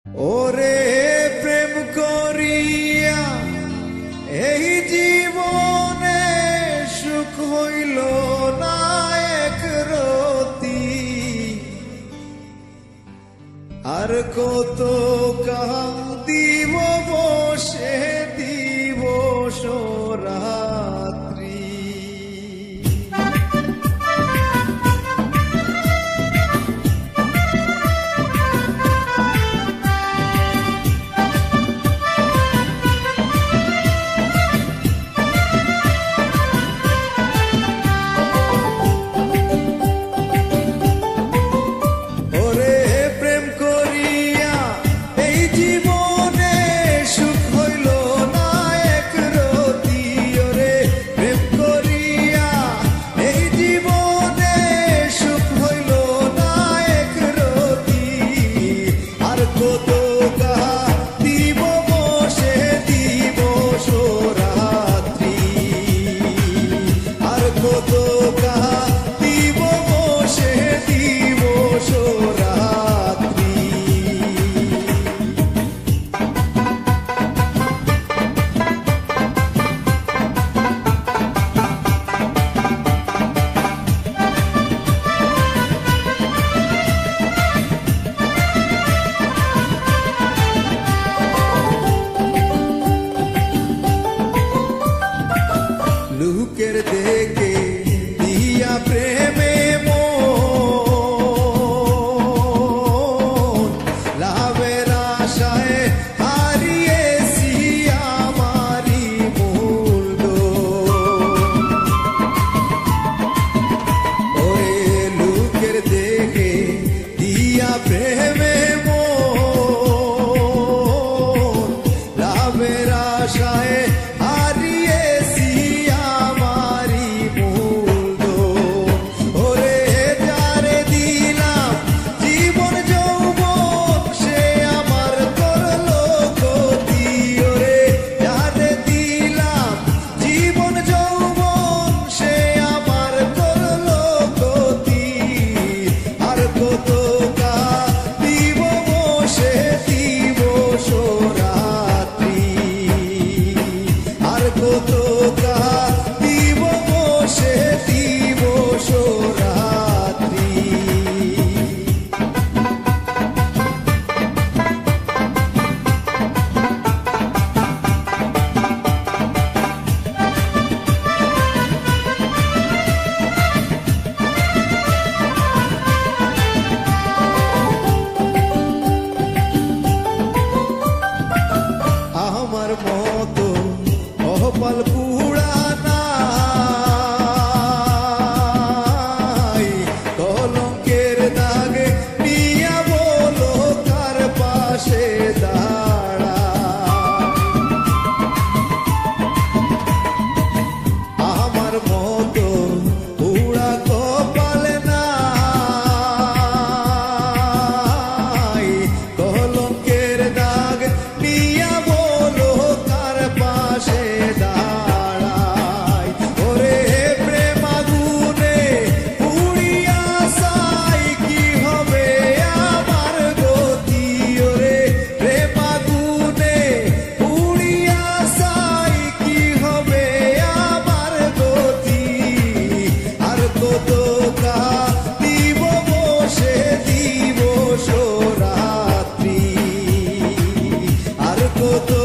ওরে প্রেম করিয়া এই জীবনে সুখ হইল না এক রতি, আর কত কাম দিব বসে দিবস রাত্রি। লোকের দেখে দিয়া প্রেমে মন, লাভের আশায় হারিয়েছি আমারি মূলধন। ওরে লোকের দেখে দিয়া প্রেমে মন, লাভের আশায় আমার মতো অহপাল পুরা নাই, কলঙ্কের দাগে নিয়া বলো কার পাশে দাঁড়া। আমার মতো পুরা কপাল নাই, কলঙ্কের দাগ নিয়া কত